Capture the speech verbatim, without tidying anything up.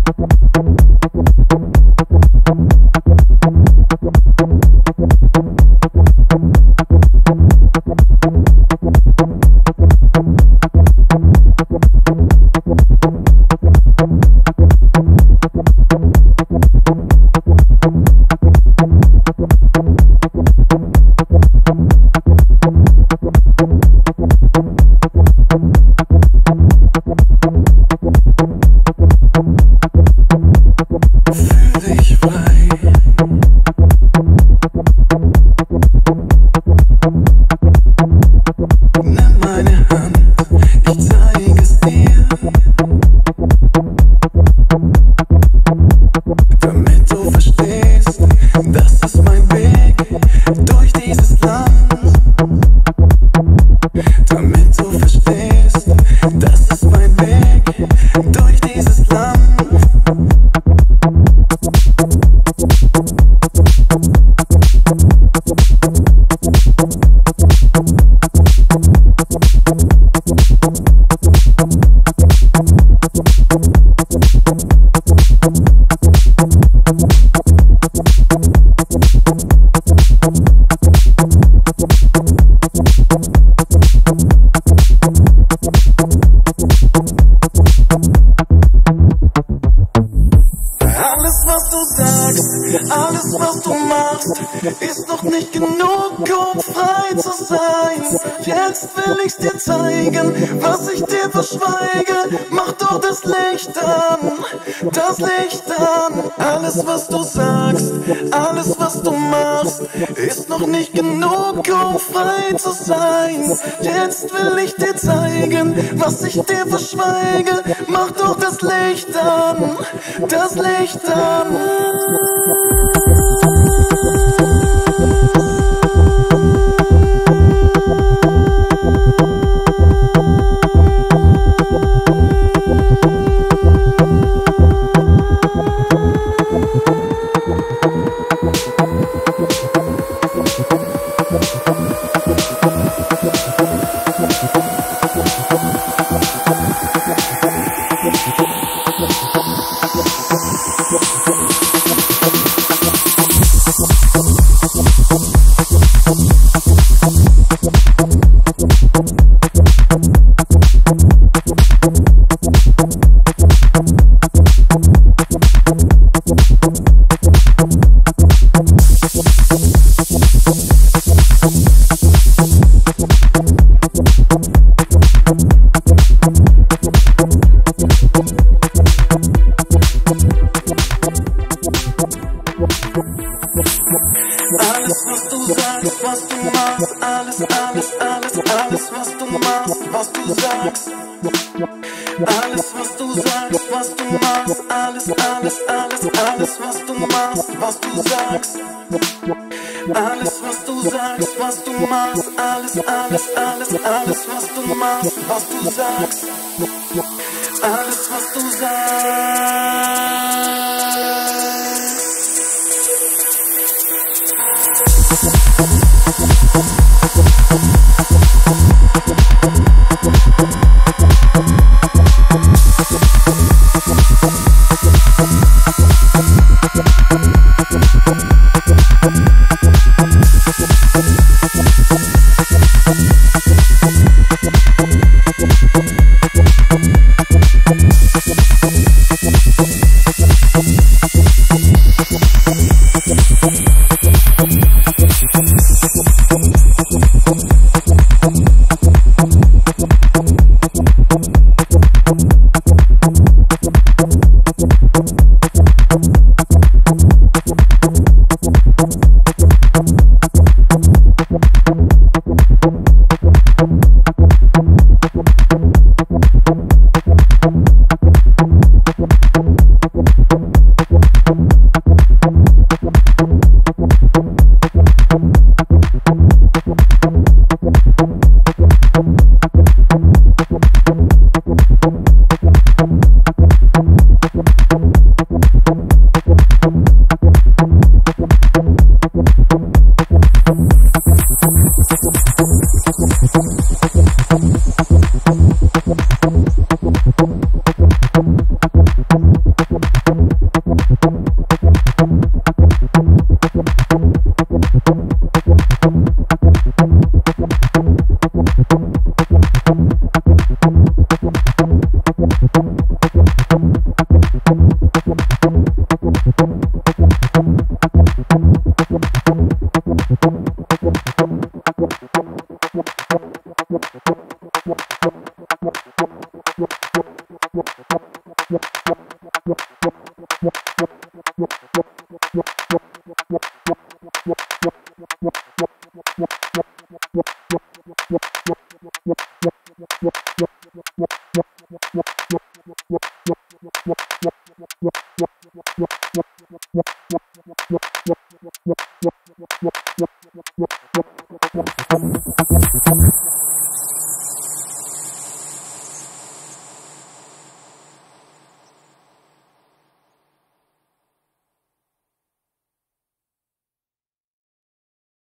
Alles, was du machst, ist noch nicht genug, um frei zu sein. Jetzt will ich's dir zeigen, was ich dir verschweige. Mach doch das Licht an, das Licht an. Alles, was du sagst, alles, was du machst, ist noch nicht genug, um frei zu sein. Jetzt will ich dir zeigen, was ich dir verschweige. Mach doch das Licht an, das Licht an. Alles, was du sagst, was du machst, alles, alles, alles, alles, was du machst, was du sagst. Alles, was du sagst, was du machst, alles, alles, alles, alles, was du machst, was du sagst. Alles, was du sagst, was du machst, alles, alles, alles, alles, was du machst, was du sagst. Alles, was du sagst. We'll be right back.